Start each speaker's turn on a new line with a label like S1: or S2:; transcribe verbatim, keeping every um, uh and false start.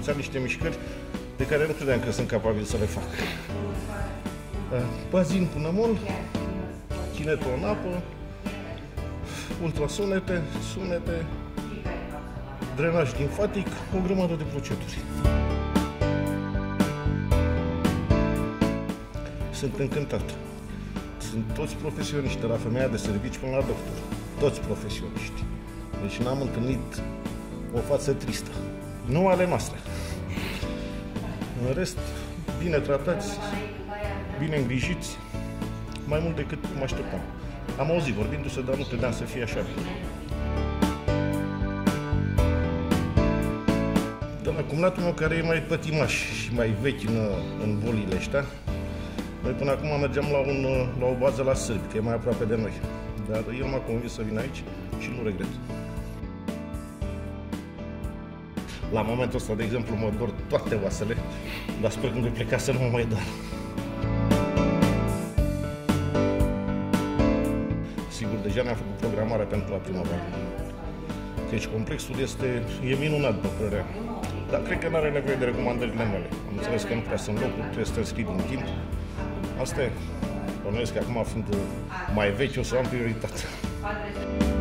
S1: învățat niște mișcări pe care nu credeam că sunt capabil să le fac. Bazin cu nămol, chinetul în apă, ultrasunete, sunete, drenaj limfatic, o grămadă de proceduri. Sunt încântat. Sunt toți profesioniști, de la femeia de servici până la doctor. Toți profesioniști. Deci n-am întâlnit o față tristă. Nu ale noastre. În rest, bine tratați, bine îngrijiți, mai mult decât mă așteptam. Am auzit vorbindu-se, dar nu credeam să fie așa bine. De la cumnatul meu, care e mai pătimaș și mai vechi în, în bolile ăștia, noi până acum mergeam la, un, la o bază la sârbi, că e mai aproape de noi. Dar el m-a convins să vin aici și nu regret. La momentul ăsta, de exemplu, mă dor toate oasele, dar sper când voi pleca să nu mă mai dor. Sigur, deja ne-am făcut programarea pentru la primăvară. Deci complexul este, e minunat, după părerea. Dar cred că nu are nevoie de recomandările mele. Am înțeles că nu prea sunt locuri, trebuie să te înscrii din timp. Asta e. Bănuiesc că acum, fiind mai vechi, o să am prioritate.